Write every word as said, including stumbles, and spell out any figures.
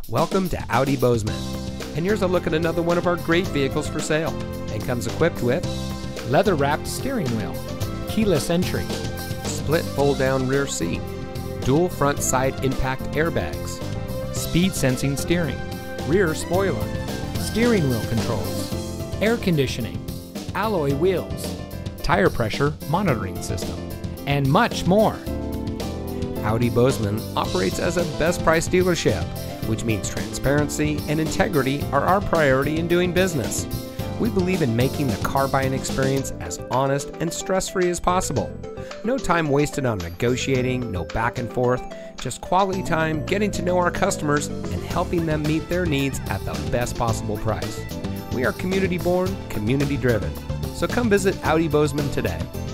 Welcome to Audi Bozeman, and here's a look at another one of our great vehicles for sale, and comes equipped with leather-wrapped steering wheel, keyless entry, split fold-down rear seat, dual front side impact airbags, speed sensing steering, rear spoiler, steering wheel controls, air conditioning, alloy wheels, tire pressure monitoring system, and much more. Audi Bozeman operates as a best price dealership, which means transparency and integrity are our priority in doing business. We believe in making the car buying experience as honest and stress-free as possible. No time wasted on negotiating, no back and forth, just quality time getting to know our customers and helping them meet their needs at the best possible price. We are community born, community driven. So come visit Audi Bozeman today.